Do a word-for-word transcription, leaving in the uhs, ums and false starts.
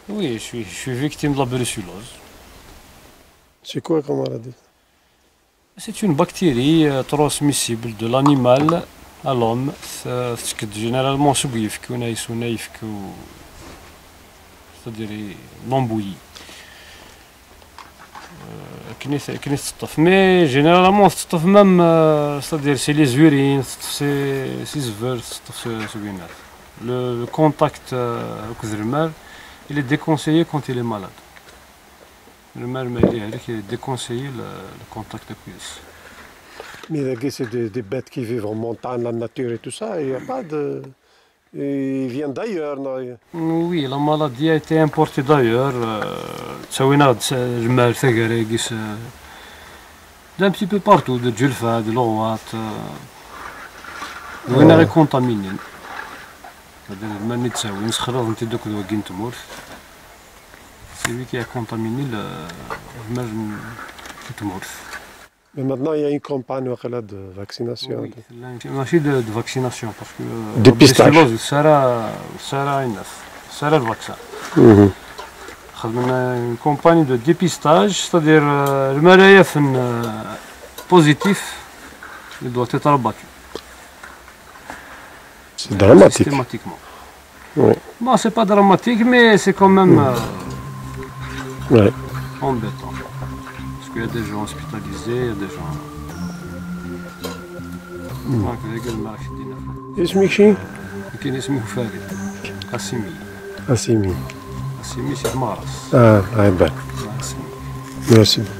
Oui, je suis, je suis victime de la brucellose. C'est quoi comme maladie? C'est une bactérie euh, transmissible de l'animal à l'homme. Ça se fait généralement sous يفك ونايس ونايفك و c'est-à-dire l'embouillie. كنيس كنيس تطف مي جينيرالمون تطف ميم c'est-à-dire c'est les urines c'est c'est زفر تطف سوينات. Le, le contact avec le mal, il est déconseillé quand il est malade. Le mal, il est déconseillé le, le contact avec lui. Mais c'est des, des bêtes qui vivent en montagne, la nature et tout ça, il n'y a pas de... Ils viennent d'ailleurs, non? Oui, la maladie a été importée d'ailleurs. تسوينا المال ثقريقيس d'un petit peu partout, de Djulfa, de Lorwat. وين غير كونتامينين. هذا المال اللي تساوي نسخرج انت دوك دواكين تمور. C'est lui qui a contaminé le المال في تمور. Mais maintenant, il y a une campagne de vaccination. Oui, ماشي de, de vaccination parce que dépistage. سارة سارة الناس سارة الفاكسان. خدمنا une campagne de dépistage, c'est-à-dire المرايا فن positif, il doit être rabattu. C'est dramatique. Systématiquement. Oui. Bon, c'est pas dramatique, mais c'est quand même euh, ouais. embêtant. Parce qu'il y a des gens hospitalisés, il y a des gens. اسمك شي؟ كاين اسمه فارد قاسمي. قاسمي. قاسمي سي مارس. اه هاي بان. ميرسي.